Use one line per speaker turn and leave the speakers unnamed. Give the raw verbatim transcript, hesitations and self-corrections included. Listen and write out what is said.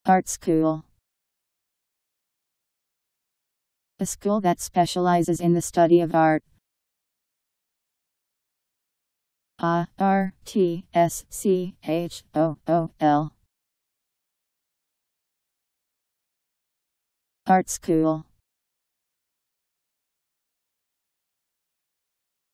Art school. A school that specializes in the study of art. A R T S C H O O L. Art school.